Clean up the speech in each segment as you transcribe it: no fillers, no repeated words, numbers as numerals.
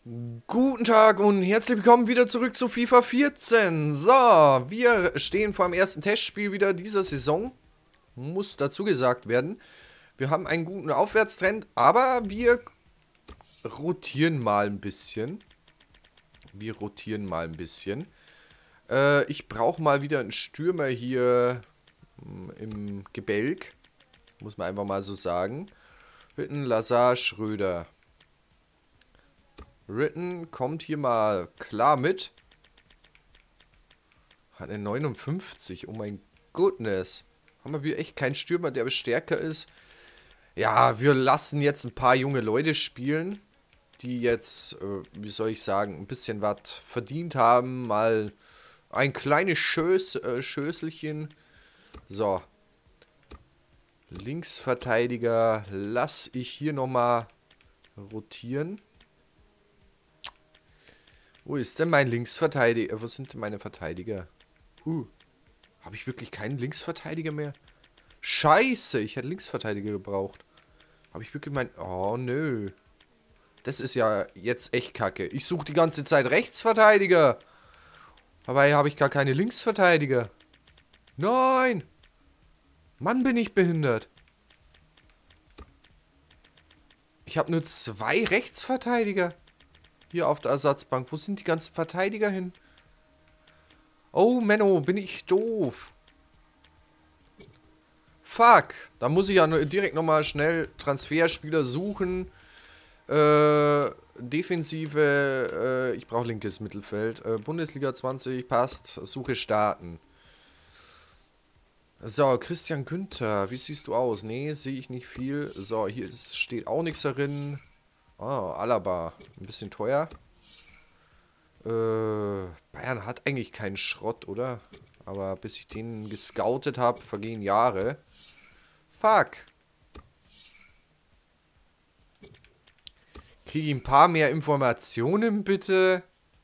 Guten Tag und herzlich willkommen wieder zurück zu FIFA 14. So, wir stehen vor dem ersten Testspiel wieder dieser Saison. Muss dazu gesagt werden. Wir haben einen guten Aufwärtstrend, aber wir rotieren mal ein bisschen. Ich brauche mal wieder einen Stürmer hier im Gebälk. Muss man einfach mal so sagen. Hütten, Lazar, Schröder. Ritten kommt hier mal klar mit. Hat eine 59. Oh mein Goodness. Haben wir echt keinen Stürmer, der stärker ist. Ja, wir lassen jetzt ein paar junge Leute spielen, die jetzt, wie soll ich sagen, ein bisschen was verdient haben. Mal ein kleines Schößelchen. So. Linksverteidiger lasse ich hier nochmal rotieren. Wo ist denn mein Linksverteidiger? Wo sind denn meine Verteidiger? Habe ich wirklich keinen Linksverteidiger mehr? Scheiße, ich hätte Linksverteidiger gebraucht. Habe ich wirklich mein... Oh, nö. Das ist ja jetzt echt kacke. Ich suche die ganze Zeit Rechtsverteidiger. Dabei habe ich gar keine Linksverteidiger. Nein! Mann, bin ich behindert. Ich habe nur 2 Rechtsverteidiger. Hier auf der Ersatzbank. Wo sind die ganzen Verteidiger hin? Oh, Menno, bin ich doof. Fuck. Da muss ich ja direkt nochmal schnell Transferspieler suchen. Defensive. Ich brauche linkes Mittelfeld. Bundesliga 20 passt. Suche starten. So, Christian Günther. Wie siehst du aus? Nee, sehe ich nicht viel. So, hier steht auch nichts darin. Oh, Alaba. Ein bisschen teuer. Bayern hat eigentlich keinen Schrott, oder? Aber bis ich den gescoutet habe, vergehen Jahre. Fuck. Kriege ich ein paar mehr Informationen, bitte?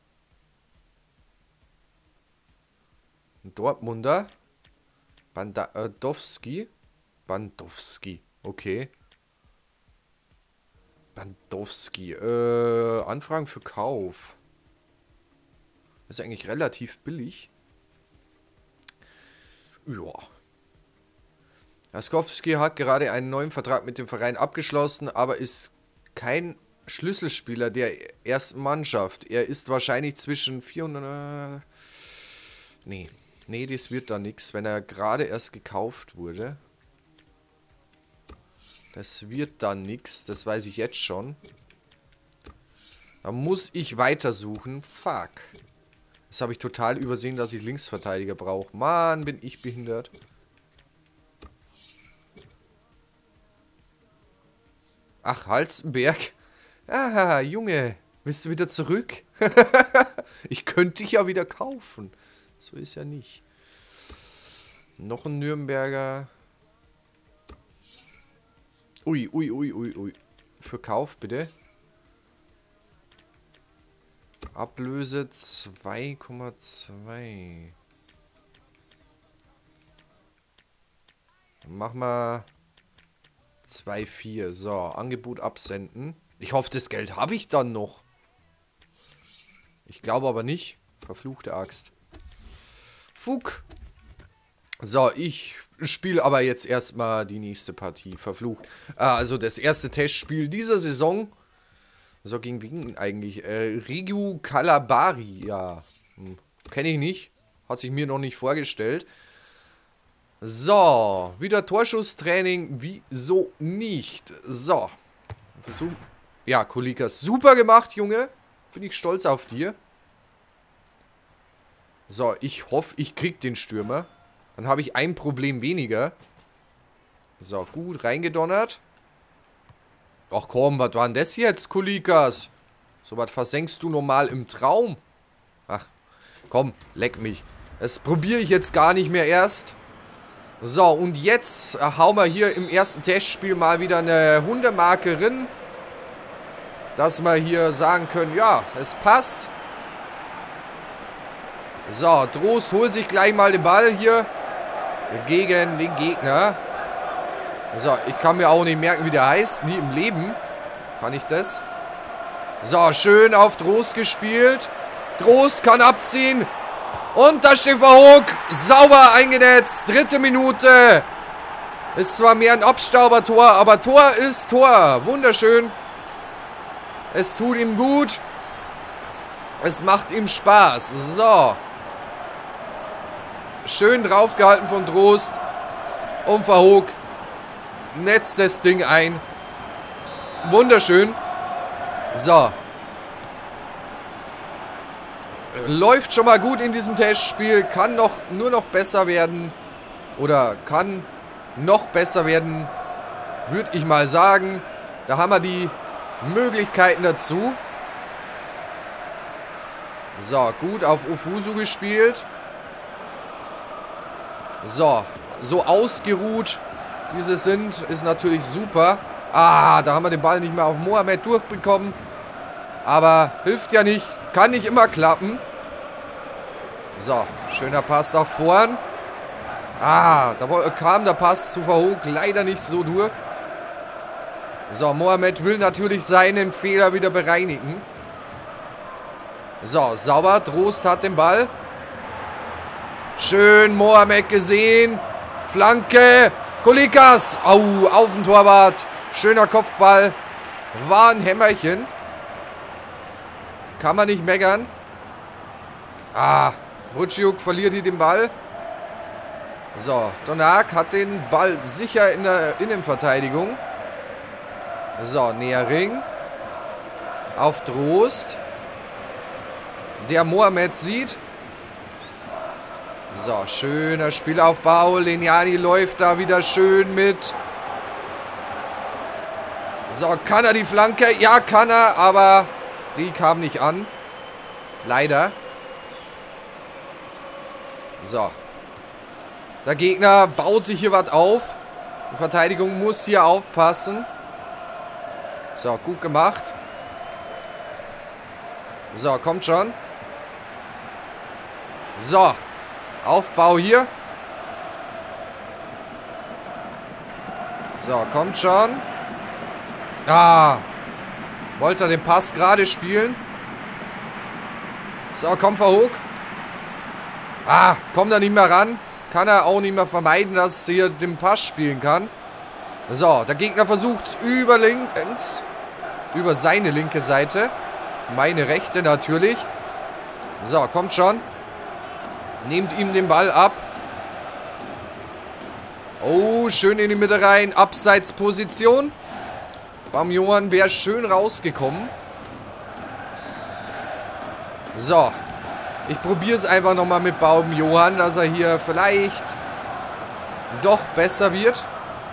Dortmunder. Bandowski. Okay. Bandowski. Anfragen für Kauf. Das ist eigentlich relativ billig. Ja. Laskowski hat gerade einen neuen Vertrag mit dem Verein abgeschlossen, aber ist kein Schlüsselspieler der ersten Mannschaft. Er ist wahrscheinlich zwischen 400... Nee, das wird da nichts, wenn er gerade erst gekauft wurde. Das wird dann nichts, das weiß ich jetzt schon. Da muss ich weitersuchen. Fuck. Das habe ich total übersehen, dass ich Linksverteidiger brauche. Mann, bin ich behindert. Ach, Halstenberg. Ah, Junge. Bist du wieder zurück? Ich könnte dich ja wieder kaufen. So ist ja nicht. Noch ein Nürnberger. Ui. Für Kauf, bitte. Ablöse 2,2. Mach mal 2,4. So, Angebot absenden. Ich hoffe, das Geld habe ich dann noch. Ich glaube aber nicht. Verfluchte Axt. Fuck. So, ich spiele aber jetzt erstmal die nächste Partie. Verflucht. Also das erste Testspiel dieser Saison. So, gegen wen eigentlich? Regiu Calabari, ja. Kenne ich nicht. Hat sich mir noch nicht vorgestellt. So, wieder Torschusstraining. Wieso nicht? So. Versuchen. Ja, Kolikas, super gemacht, Junge. Bin ich stolz auf dir. So, ich hoffe, ich krieg den Stürmer. Dann habe ich ein Problem weniger. So, gut, reingedonnert. Ach komm, was war denn das jetzt, Kolikas? So was versenkst du normal im Traum. Ach, komm, leck mich. Das probiere ich jetzt gar nicht mehr erst. So, und jetzt hauen wir hier im ersten Testspiel mal wieder eine Hundemarke rein. Dass wir hier sagen können, ja, es passt. So, Trost holt sich gleich mal den Ball hier gegen den Gegner. So, ich kann mir auch nicht merken, wie der heißt. Nie im Leben kann ich das. So, schön auf Trost gespielt. Trost kann abziehen. Und da steht Verhoek. Sauber eingenetzt. 3. Minute. Ist zwar mehr ein Abstaubertor, aber Tor ist Tor. Wunderschön. Es tut ihm gut. Es macht ihm Spaß. So. Schön draufgehalten von Trost. Und Verhoek netzt das Ding ein. Wunderschön. So. Läuft schon mal gut in diesem Testspiel. Kann nur noch besser werden. Oder kann noch besser werden. Würde ich mal sagen. Da haben wir die Möglichkeiten dazu. So, gut auf Owusu gespielt. So, so ausgeruht, wie sie sind, ist natürlich super. Ah, da haben wir den Ball nicht mehr auf Mohamed durchbekommen. Aber hilft ja nicht. Kann nicht immer klappen. So, schöner Pass nach vorn. Ah, da kam der Pass zu Verhoek leider nicht so durch. So, Mohamed will natürlich seinen Fehler wieder bereinigen. So, sauber. Trost hat den Ball. Schön Mohamed gesehen. Flanke. Kolikas. Au, auf dem Torwart. Schöner Kopfball. War ein Hämmerchen. Kann man nicht meckern. Ah, Rutschuk verliert hier den Ball. So, Donak hat den Ball sicher in der Innenverteidigung. So, Nähering. Auf Trost. Der Mohamed sieht. So, schöner Spielaufbau. Leniani läuft da wieder schön mit. So, kann er die Flanke? Ja, kann er, aber die kam nicht an. Leider. So. Der Gegner baut sich hier was auf. Die Verteidigung muss hier aufpassen. So, gut gemacht. So, kommt schon. So. Aufbau hier. So, kommt schon. Ah. Wollte er den Pass gerade spielen. So, kommt Verhoek. Ah, kommt er nicht mehr ran. Kann er auch nicht mehr vermeiden, dass er hier den Pass spielen kann. So, der Gegner versucht es über links. Über seine linke Seite. Meine rechte natürlich. So, kommt schon. Nehmt ihm den Ball ab. Oh, schön in die Mitte rein. Abseitsposition. Bamjohan wäre schön rausgekommen. So. Ich probiere es einfach nochmal mit Bamjohan, dass er hier vielleicht doch besser wird.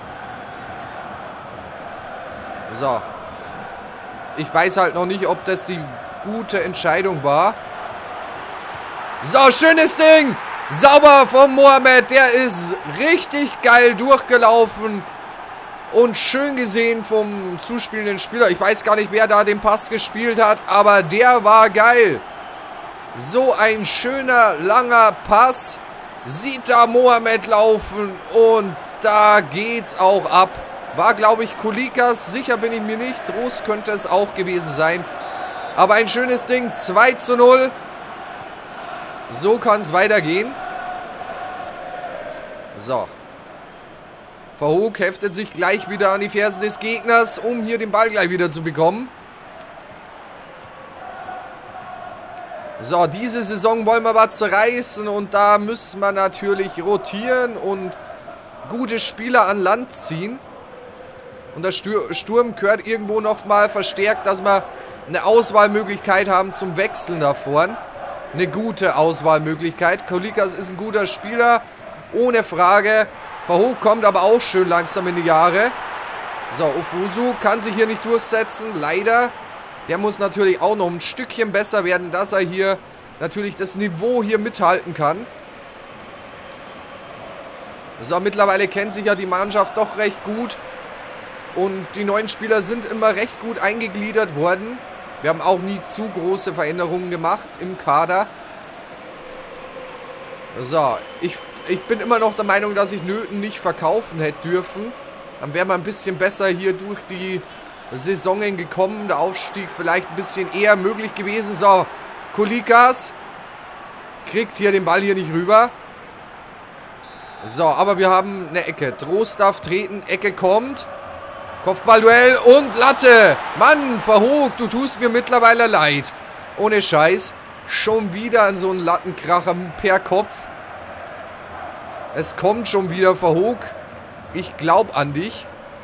So. Ich weiß halt noch nicht, ob das die gute Entscheidung war. So, schönes Ding. Sauber von Mohamed. Der ist richtig geil durchgelaufen. Und schön gesehen vom zuspielenden Spieler. Ich weiß gar nicht, wer da den Pass gespielt hat. Aber der war geil. So ein schöner, langer Pass. Sieht da Mohamed laufen. Und da geht's auch ab. War, glaube ich, Kolikas. Sicher bin ich mir nicht. Trost könnte es auch gewesen sein. Aber ein schönes Ding. 2:0. So kann es weitergehen. So. Verhoek heftet sich gleich wieder an die Fersen des Gegners, um hier den Ball gleich wieder zu bekommen. So, diese Saison wollen wir was zerreißen und da müssen wir natürlich rotieren und gute Spieler an Land ziehen. Und der Sturm gehört irgendwo nochmal verstärkt, dass wir eine Auswahlmöglichkeit haben zum Wechseln da vorn. Eine gute Auswahlmöglichkeit. Kolikas ist ein guter Spieler, ohne Frage. Verhoek kommt aber auch schön langsam in die Jahre. So, Owusu kann sich hier nicht durchsetzen, leider. Der muss natürlich auch noch ein Stückchen besser werden, dass er hier natürlich das Niveau hier mithalten kann. So, mittlerweile kennt sich ja die Mannschaft doch recht gut. Und die neuen Spieler sind immer recht gut eingegliedert worden. Wir haben auch nie zu große Veränderungen gemacht im Kader. So, ich bin immer noch der Meinung, dass ich Nöten nicht verkaufen hätte dürfen. Dann wären wir ein bisschen besser hier durch die Saisonen gekommen. Der Aufstieg vielleicht ein bisschen eher möglich gewesen. So, Kulikas kriegt hier den Ball hier nicht rüber. So, aber wir haben eine Ecke. Trost darf treten, Ecke kommt. Kopfballduell und Latte. Mann, Verhoog, du tust mir mittlerweile leid. Ohne Scheiß. Schon wieder an so einen Lattenkracher per Kopf. Es kommt schon wieder, Verhoog. Ich glaub an dich.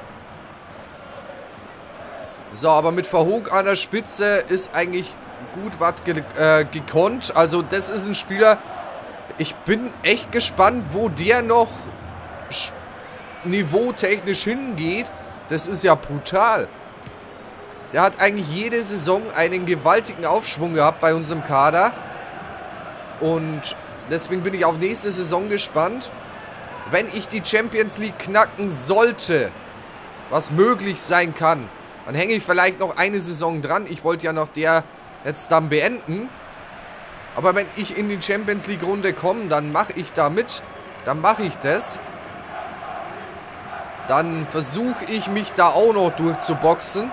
So, aber mit Verhoog an der Spitze ist eigentlich gut was gekonnt. Also das ist ein Spieler, ich bin echt gespannt, wo der noch niveautechnisch hingeht. Das ist ja brutal. Der hat eigentlich jede Saison einen gewaltigen Aufschwung gehabt bei unserem Kader. Und deswegen bin ich auf nächste Saison gespannt. Wenn ich die Champions League knacken sollte, was möglich sein kann, dann hänge ich vielleicht noch eine Saison dran. Ich wollte ja noch der jetzt dann beenden. Aber wenn ich in die Champions League Runde komme, dann mache ich da mit. Dann mache ich das. Dann versuche ich mich da auch noch durchzuboxen.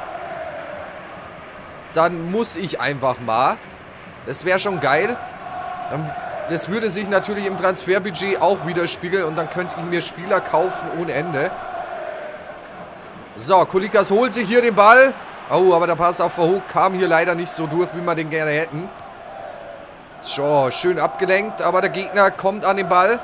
Dann muss ich einfach mal. Das wäre schon geil. Das würde sich natürlich im Transferbudget auch widerspiegeln. Und dann könnte ich mir Spieler kaufen ohne Ende. So, Kulikas holt sich hier den Ball. Oh, aber der Pass auf Verhoog kam hier leider nicht so durch, wie wir den gerne hätten. So, schön abgelenkt. Aber der Gegner kommt an den Ball.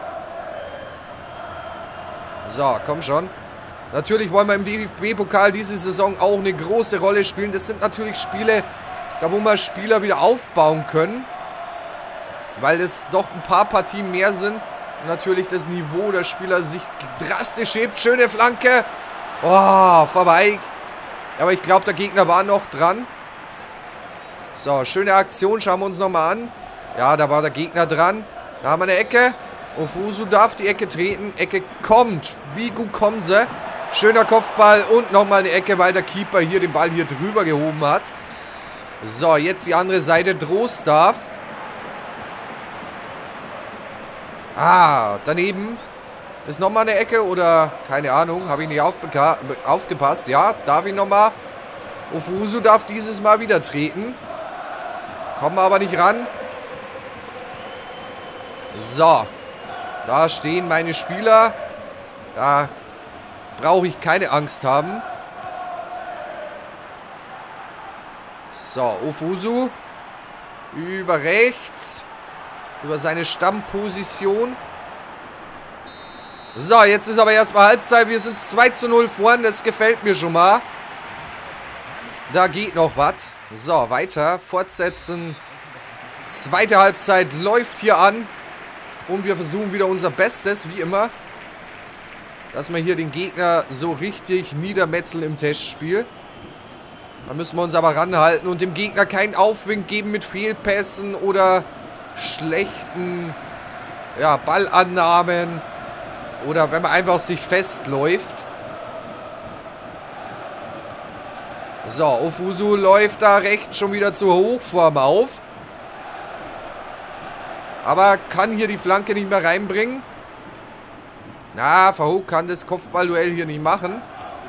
So, komm schon. Natürlich wollen wir im DFB-Pokal diese Saison auch eine große Rolle spielen. Das sind natürlich Spiele, da wo wir Spieler wieder aufbauen können. Weil es doch ein paar Partien mehr sind. Und natürlich das Niveau der Spieler sich drastisch hebt. Schöne Flanke. Oh, vorbei. Aber ich glaube, der Gegner war noch dran. So, schöne Aktion. Schauen wir uns nochmal an. Ja, da war der Gegner dran. Da haben wir eine Ecke. Owusu darf die Ecke treten. Ecke kommt. Wie gut kommen sie? Schöner Kopfball und nochmal eine Ecke, weil der Keeper hier den Ball hier drüber gehoben hat. So, jetzt die andere Seite. Trost darf. Ah, daneben. Ist nochmal eine Ecke oder keine Ahnung. Habe ich nicht aufgepasst. Ja, darf ich nochmal. Owusu darf dieses Mal wieder treten. Kommen wir aber nicht ran. So. Da stehen meine Spieler. Da brauche ich keine Angst haben. So, Owusu. Über rechts. Über seine Stammposition. So, jetzt ist aber erstmal Halbzeit. Wir sind 2:0 vorn. Das gefällt mir schon mal. Da geht noch was. So, weiter. Fortsetzen. Zweite Halbzeit läuft hier an. Und wir versuchen wieder unser Bestes, wie immer. Dass wir hier den Gegner so richtig niedermetzeln im Testspiel. Da müssen wir uns aber ranhalten und dem Gegner keinen Aufwind geben mit Fehlpässen oder schlechten Ballannahmen. Oder wenn man einfach sich festläuft. So, Owusu läuft da rechts schon wieder zur Hochform auf. Aber kann hier die Flanke nicht mehr reinbringen. Na, Verhoog kann das Kopfballduell hier nicht machen.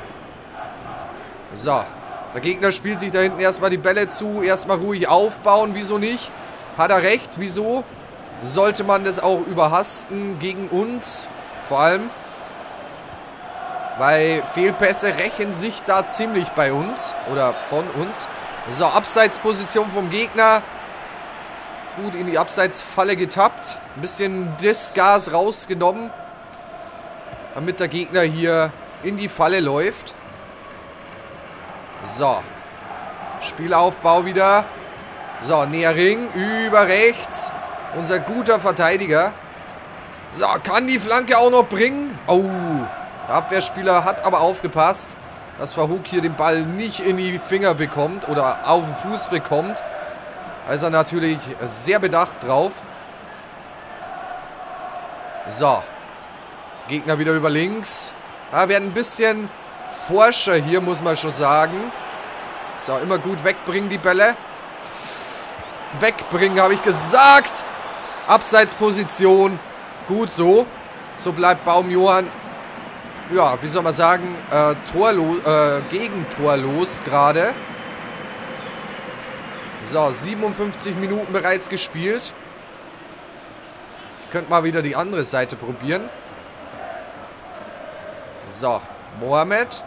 So, der Gegner spielt sich da hinten erstmal die Bälle zu. Erstmal ruhig aufbauen, wieso nicht? Hat er recht, wieso? Sollte man das auch überhasten gegen uns? Vor allem, weil Fehlpässe rächen sich da ziemlich bei uns. Oder von uns. So, Abseitsposition vom Gegner. Gut in die Abseitsfalle getappt. Ein bisschen Disgas rausgenommen. Damit der Gegner hier in die Falle läuft. So. Spielaufbau wieder. So, Nähring. Über rechts. Unser guter Verteidiger. So, kann die Flanke auch noch bringen. Oh, der Abwehrspieler hat aber aufgepasst, dass Verhoog hier den Ball nicht in die Finger bekommt oder auf den Fuß bekommt. Da ist er natürlich sehr bedacht drauf. So, Gegner wieder über links. Ja, werden ein bisschen forscher hier, muss man schon sagen. So, immer gut wegbringen die Bälle. Wegbringen, habe ich gesagt. Abseitsposition. Gut so. So bleibt Baumjohann ja, wie soll man sagen, gegentorlos gerade. So, 57 Minuten bereits gespielt. Ich könnte mal wieder die andere Seite probieren. So, Mohamed.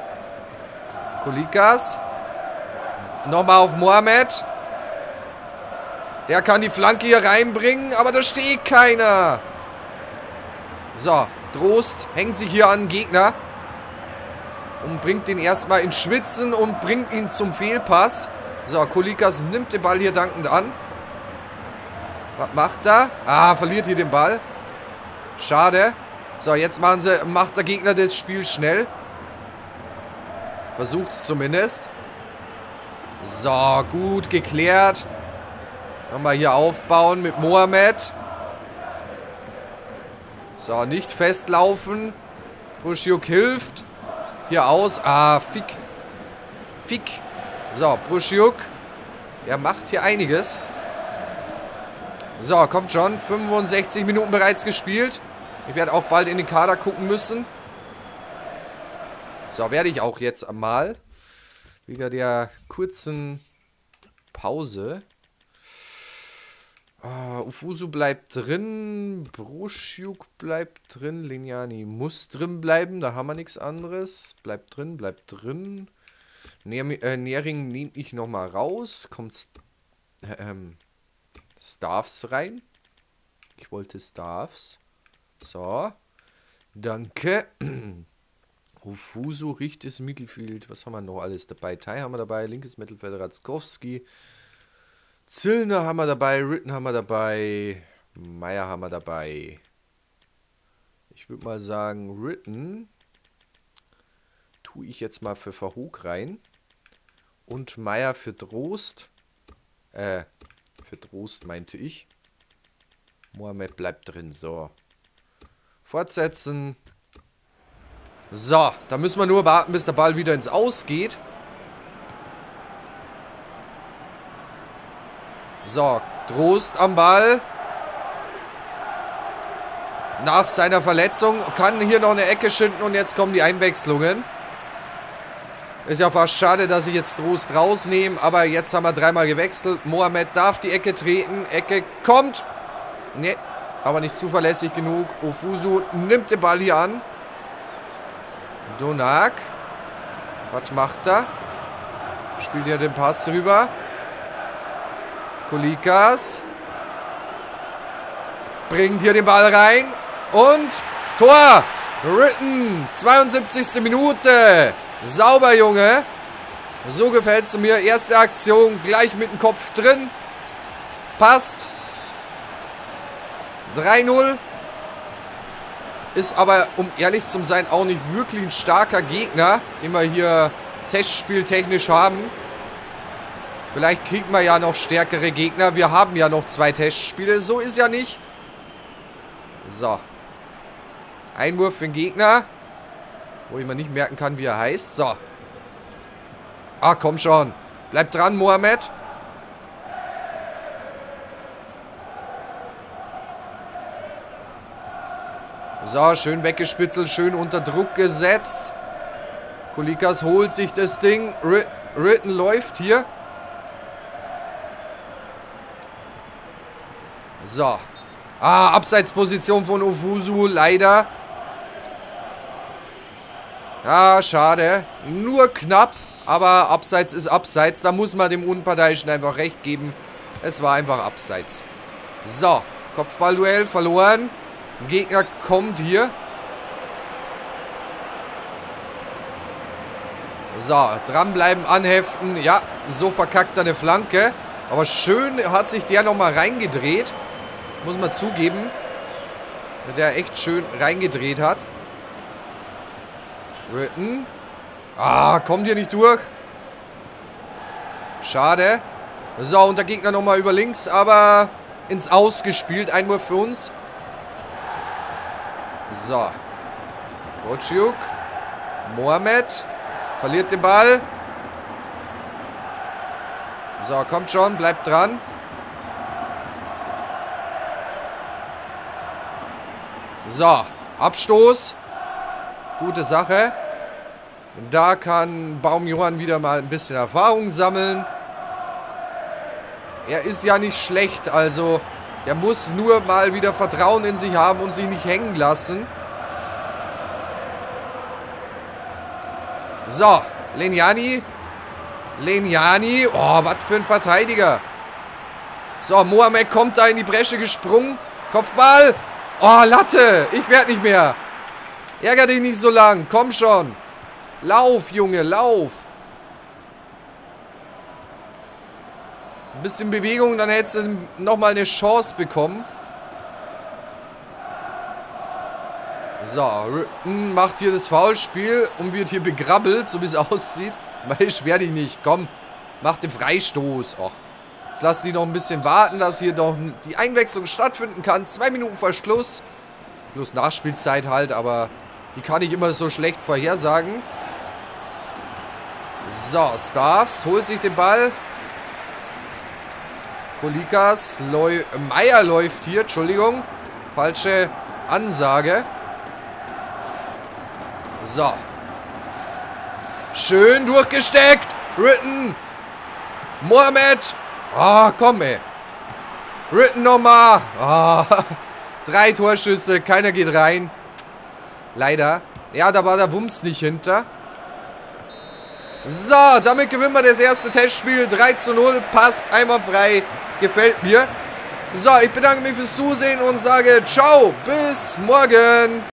Kolikas. Nochmal auf Mohamed. Der kann die Flanke hier reinbringen, aber da steht keiner. So, Drost hängt sich hier an den Gegner. Und bringt den erstmal ins Schwitzen und bringt ihn zum Fehlpass. So, Kolikas nimmt den Ball hier dankend an. Was macht er? Ah, verliert hier den Ball. Schade. So, jetzt macht der Gegner das Spiel schnell. Versucht es zumindest. So, gut geklärt. Nochmal hier aufbauen mit Mohamed. So, nicht festlaufen. Brusciuk hilft. Hier aus. Ah, Fick. So, Brusciuk. Der macht hier einiges. So, kommt schon. 65 Minuten bereits gespielt. Ich werde auch bald in den Kader gucken müssen. So, werde ich auch jetzt mal. Wegen der kurzen Pause. Owusu bleibt drin. Brusciuk bleibt drin. Linjani muss drin bleiben. Da haben wir nichts anderes. Bleibt drin. Nering nehme ich nochmal raus. Kommt Staffs rein. Ich wollte Staffs. So. Danke. Owusu, rechtes Mittelfeld. Was haben wir noch alles dabei? Tai haben wir dabei. Linkes Mittelfeld Ratzkowski. Zillner haben wir dabei. Ritten haben wir dabei. Meier haben wir dabei. Ich würde mal sagen, Ritten tue ich jetzt mal für Verhoog rein. Und Meier für Drost. Für Drost meinte ich. Mohamed bleibt drin. So. Fortsetzen. So, da müssen wir nur warten, bis der Ball wieder ins Aus geht. So, Drost am Ball. Nach seiner Verletzung kann hier noch eine Ecke schinden und jetzt kommen die Einwechslungen. Ist ja fast schade, dass ich jetzt Drost rausnehme, aber jetzt haben wir dreimal gewechselt. Mohamed darf die Ecke treten. Ecke kommt. Ne, aber nicht zuverlässig genug. Owusu nimmt den Ball hier an. Donak. Was macht er? Spielt hier den Pass rüber. Kolikas. Bringt hier den Ball rein. Und Tor. Ritten. 72. Minute. Sauber, Junge. So gefällt es mir. Erste Aktion gleich mit dem Kopf drin. Passt. 3-0. Ist aber, um ehrlich zu sein, auch nicht wirklich ein starker Gegner, den wir hier testspieltechnisch haben. Vielleicht kriegen wir ja noch stärkere Gegner. Wir haben ja noch 2 Testspiele. So ist ja nicht. So. Einwurf für den Gegner. Wo ich mir nicht merken kann, wie er heißt. So. Ah, komm schon. Bleib dran, Mohamed. So, schön weggespitzelt, schön unter Druck gesetzt. Kolikas holt sich das Ding. Ritten läuft hier. So. Ah, Abseitsposition von Owusu, leider. Ah, schade. Nur knapp, aber Abseits ist Abseits. Da muss man dem Unparteiischen einfach recht geben. Es war einfach Abseits. So, Kopfballduell verloren. Gegner kommt hier. So, dranbleiben, anheften. Ja, so verkackt er eine Flanke. Aber schön hat sich der nochmal reingedreht. Muss man zugeben. Der echt schön reingedreht hat. Ritten. Ah, kommt hier nicht durch. Schade. So, und der Gegner nochmal über links, aber ins Aus gespielt. Einwurf für uns. So. Brusciuk. Mohamed. Verliert den Ball. So, kommt schon. Bleibt dran. So. Abstoß. Gute Sache. Da kann Baumjohann wieder mal ein bisschen Erfahrung sammeln. Er ist ja nicht schlecht, also der muss nur mal wieder Vertrauen in sich haben und sich nicht hängen lassen. So, Leniani. Leniani. Oh, was für ein Verteidiger. So, Mohamed kommt da in die Bresche gesprungen. Kopfball. Oh, Latte. Ich werde nicht mehr. Ärger dich nicht so lang. Komm schon. Lauf, Junge, lauf. Ein bisschen Bewegung, dann hättest du nochmal eine Chance bekommen. So, Ritten macht hier das Foulspiel und wird hier begrabbelt, so wie es aussieht. Weil schwer dich nicht. Komm, mach den Freistoß. Och. Jetzt lassen die noch ein bisschen warten, dass hier noch die Einwechslung stattfinden kann. 2 Minuten vor Schluss. Plus Nachspielzeit halt, aber die kann ich immer so schlecht vorhersagen. So, Starfs holt sich den Ball. Kolikas, Meier läuft hier, Entschuldigung. Falsche Ansage. So. Schön durchgesteckt. Ritten. Mohamed. Ah, komm, ey. Ritten nochmal. Ah, 3 Torschüsse, keiner geht rein. Leider. Ja, da war der Wumms nicht hinter. So, damit gewinnen wir das erste Testspiel. 3:0. Passt einwandfrei. Gefällt mir. So, ich bedanke mich fürs Zusehen und sage ciao. Bis morgen.